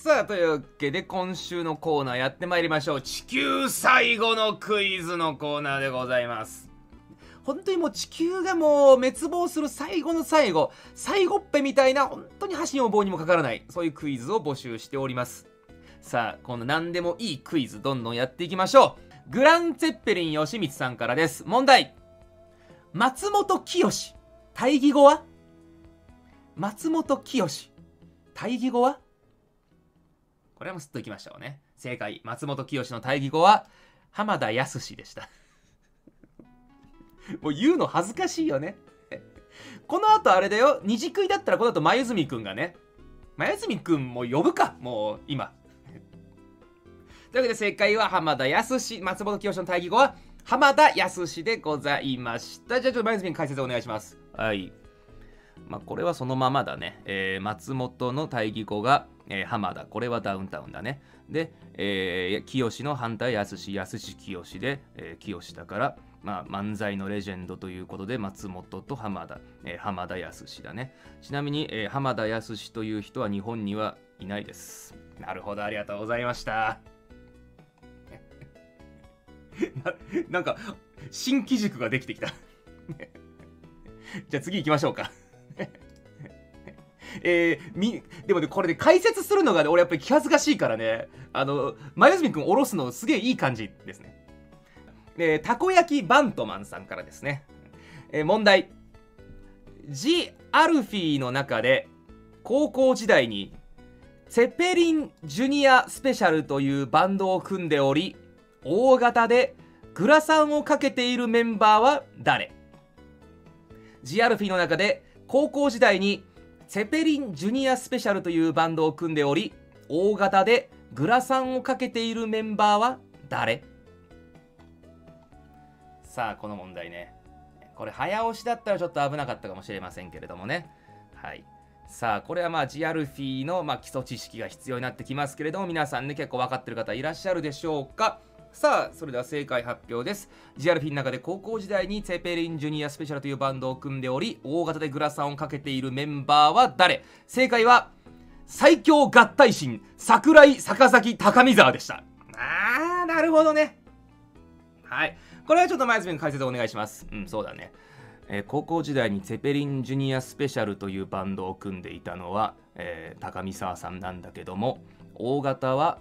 さあ、というわけで今週のコーナーやってまいりましょう。地球最後のクイズのコーナーでございます。本当にもう地球がもう滅亡する最後の最後、最後っぺみたいな、本当に箸にも棒にもかからない、そういうクイズを募集しております。さあ、この何でもいいクイズどんどんやっていきましょう。グランツェッペリンよしみつさんからです。問題。松本清、対義語は？松本清、対義語は？これはもうすっといきましょうね。正解。松本清の対義語は浜田康でした。もう言うの恥ずかしいよね。この後あれだよ。二次食いだったらこの後眉住くんがね。眉住くんも呼ぶか。もう今。というわけで正解は浜田康。松本清の対義語は浜田康でございました。じゃあちょっと眉住くん解説お願いします。はい。まあこれはそのままだね。松本の対義語が浜田、これはダウンタウンだね。で、清の反対康、清清で、清だから、まあ、漫才のレジェンドということで松本と浜田、浜田康だね。ちなみに、浜田康という人は日本にはいないです。なるほど、ありがとうございました。なんか新機軸ができてきた。じゃあ次行きましょうか。でもね、これで解説するのがね、俺やっぱり気恥ずかしいからね、前住くん下ろすのすげえいい感じですね。たこ焼きバントマンさんからですね。問題。ジ・アルフィーの中で、高校時代に、ツェペリン・ジュニア・スペシャルというバンドを組んでおり、大型でグラサンをかけているメンバーは誰？ジ・アルフィーの中で、高校時代に、ツェペリン・ジュニア・スペシャルというバンドを組んでおり、大型でグラサンをかけているメンバーは誰？さあ、この問題ね。これ早押しだったらちょっと危なかったかもしれませんけれどもね。はい。さあ、これはまあジアルフィーの基礎知識が必要になってきますけれども、皆さんね、結構分かってる方いらっしゃるでしょうか？さあ、それでは正解発表です。ジアルフィーの中で高校時代にツェペリン・ジュニア・スペシャルというバンドを組んでおり、大型でグラサンをかけているメンバーは誰？正解は、最強合体神、桜井坂崎高見沢でした。なるほどね。はい。これはちょっと前住の解説お願いします。そうだね。高校時代にツェペリン・ジュニア・スペシャルというバンドを組んでいたのは、高見沢さんなんだけども、大型は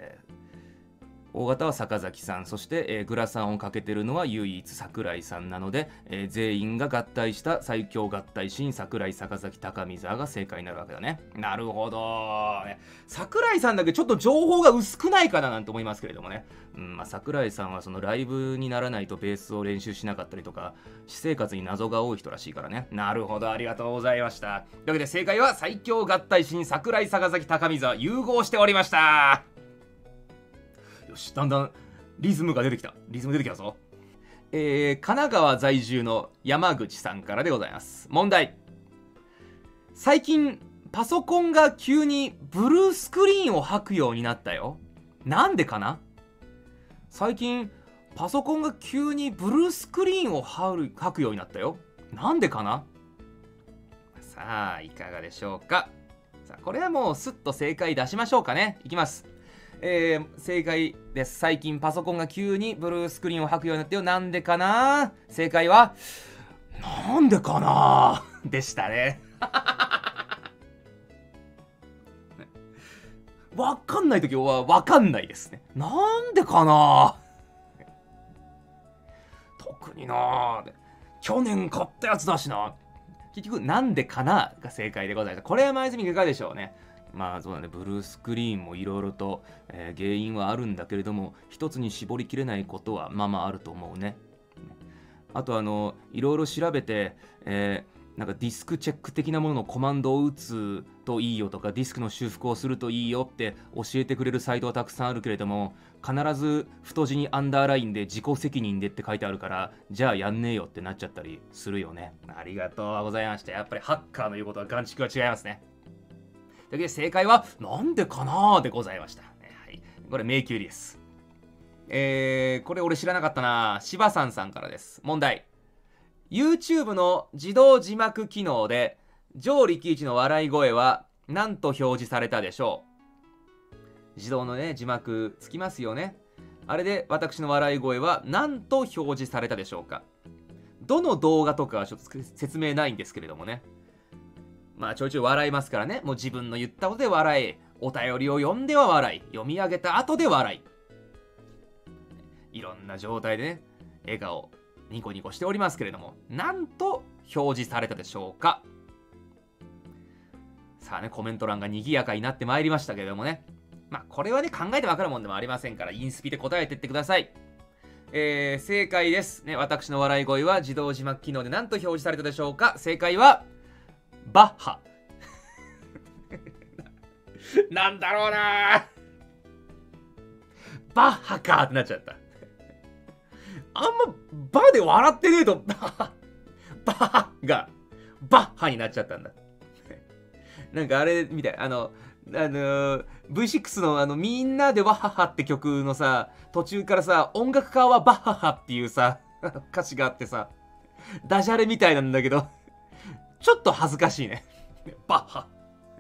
坂崎さん、そして、グラサンをかけてるのは唯一桜井さんなので、全員が合体した最強合体神桜井坂崎高見沢が正解になるわけだね。なるほど、ね、桜井さんだけちょっと情報が薄くないかななんて思いますけれどもね。桜井さんはそのライブにならないとベースを練習しなかったりとか、私生活に謎が多い人らしいからね。なるほど、ありがとうございました。というわけで正解は最強合体神桜井坂崎高見沢融合しておりました。だんだんリズムが出てきたぞ。神奈川在住の山口さんからでございます。問題。最近パソコンが急にブルースクリーンを吐くようになったよ。なんでかな？最近パソコンが急にブルースクリーンを吐くようになったよ。なんでかな？さあ、いかがでしょうか。さあ、これはもうスッと正解出しましょうかね。いきます。正解です。最近パソコンが急にブルースクリーンを吐くようになったよ。なんでかな？正解はなんでかなでしたね。わかんないときはわかんないですね。なんでかな？特にな、去年買ったやつだしな。結局なんでかなが正解でございます。これは前住いかがでしょうね。まあそうだね、ブルースクリーンもいろいろと、原因はあるんだけれども、一つに絞りきれないことはまあまああると思うね。あといろいろ調べて、なんかディスクチェック的なもののコマンドを打つといいよとか、ディスクの修復をするといいよって教えてくれるサイトはたくさんあるけれども、必ず太字にアンダーラインで自己責任でって書いてあるから、じゃあやんねえよってなっちゃったりするよね。ありがとうございました。やっぱりハッカーの言うことは眼蓄は違いますね。というわけで正解はなんでかなーでございました。はい、これ迷宮入りです。これ俺知らなかったな。柴さんさんからです。問題。YouTube の自動字幕機能で上力一の笑い声は何と表示されたでしょう？ 自動のね字幕つきますよね。あれで私の笑い声は何と表示されたでしょうか。どの動画とかはちょっと説明ないんですけれどもね。まあちょいちょい笑いますからね。もう自分の言ったことで笑い、お便りを読んでは笑い、読み上げた後で笑い、いろんな状態でね笑顔ニコニコしておりますけれども、なんと表示されたでしょうか。さあね、コメント欄が賑やかになってまいりましたけれどもね、まあこれはね考えてわかるもんでもありませんから、インスピで答えてってください。正解ですね。私の笑い声は自動字幕機能で何と表示されたでしょうか。正解はバッハなんだろうな、バッハかってなっちゃった。あんまバで笑ってねえとバッがバッハになっちゃったんだ。なんかあれみたい、V6 のみんなでワッハッハって曲のさ、途中からさ、音楽家はバッハッハっていうさ歌詞があってさ、ダジャレみたいなんだけどちょっと恥ずかしいねバッハ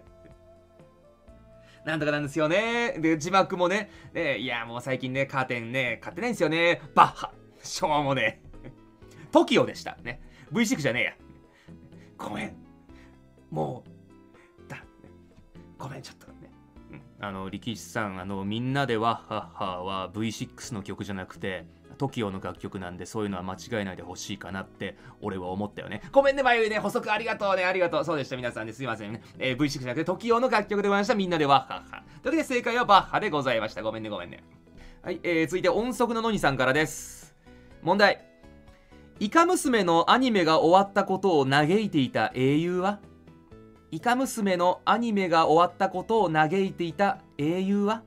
なんとかなんですよね。で字幕もね、いやもう最近ねカーテンね買ってないんですよね、バッハしょうもねTOKIO でしたね。 V6 じゃねえや、ごめん、もうごめんちょっとね、力士さん、みんなでワッハッハは V6 の曲じゃなくて TOKIO の楽曲なんで、そういうのは間違いないでほしいかなって俺は思ったよね。ごめんねまゆいね、補足ありがとうね、ありがとう。そうでした皆さんね、すいませんね、V6 じゃなくて TOKIO の楽曲でございました。みんなでワッハッハというわけで正解はバッハでございました。ごめんねごめんね。はい、続いて音速ののにさんからです。問題。イカ娘のアニメが終わったことを嘆いていた英雄は。イカ娘のアニメが終わったことを嘆いていた英雄は。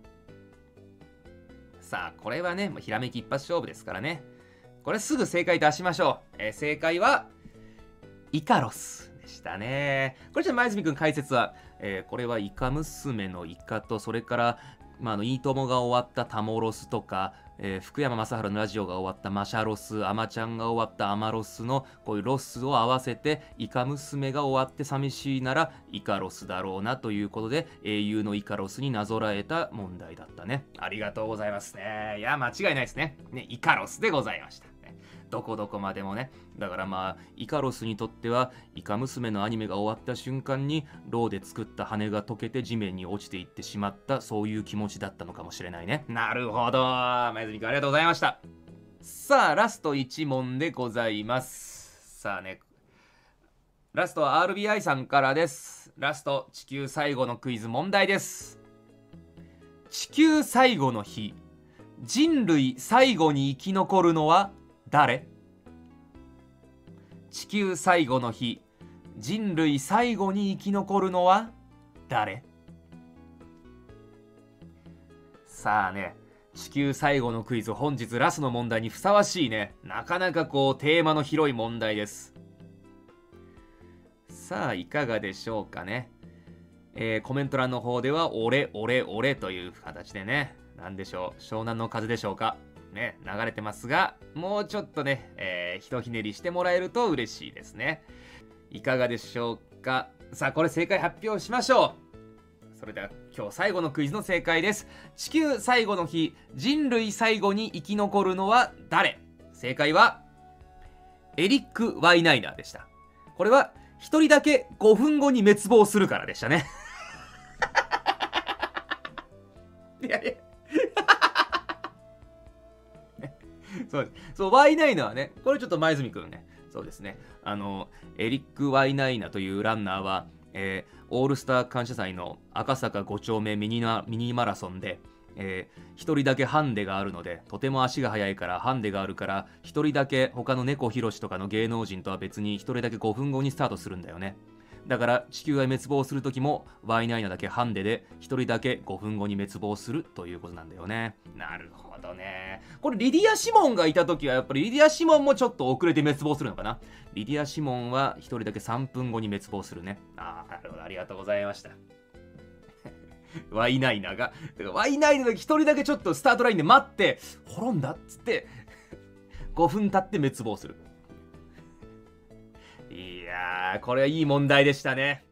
さあこれはね、ひらめき一発勝負ですからね、これすぐ正解出しましょう。正解はイカロスでしたね。これじゃあ前泉くん解説は、これはイカ娘のイカと、それからいいともが終わったタモロスとか、福山雅治のラジオが終わったマシャロス、アマちゃんが終わったアマロスのこういうロスを合わせて、イカ娘が終わって寂しいならイカロスだろうなということで、英雄のイカロスになぞらえた問題だったね。ありがとうございますね。いや間違いないですね。イカロスでございました。どこどこまでもね。だからイカロスにとってはイカ娘のアニメが終わった瞬間にローで作った羽が溶けて地面に落ちていってしまった、そういう気持ちだったのかもしれないね。なるほど、前泉くんありがとうございました。さあラスト1問でございます。さあね、ラストは RBI さんからです。ラスト地球最後のクイズ問題です。地球最後の日、人類最後に生き残るのは誰？地球最後の日、人類最後に生き残るのは誰？さあね、地球最後のクイズ、本日ラストの問題にふさわしいね、なかなかこうテーマの広い問題です。さあいかがでしょうかね。コメント欄の方では俺俺俺という形でね、なんでしょう、湘南の風でしょうかね、流れてますが、もうちょっとね、ひとひねりしてもらえると嬉しいですね。いかがでしょうか。さあこれ正解発表しましょう。それでは今日最後のクイズの正解です。地球最後の日、人類最後に生き残るのは誰？正解はエリック・ワイナイナーでした。これは一人だけ5分後に滅亡するからでしたね。いやいやそう、ワイナイナはね、これちょっと前泉くんね、そうですね、エリック・ワイナイナというランナーは、オールスター感謝祭の赤坂5丁目ミニマラソンで、一人だけハンデがあるので、とても足が速いからハンデがあるから、一人だけ他の猫ひろしとかの芸能人とは別に一人だけ5分後にスタートするんだよね。だから地球が滅亡する時もワイナイナだけハンデで一人だけ5分後に滅亡するということなんだよね。なるほどね。これリディア・シモンがいた時はやっぱりリディア・シモンもちょっと遅れて滅亡するのかな。リディア・シモンは一人だけ3分後に滅亡するね。なるほど、ありがとうございました。ワイナイナがワイナイナだけ一人だけちょっとスタートラインで待って滅んだっつって5分経って滅亡する。いやー、これはいい問題でしたね。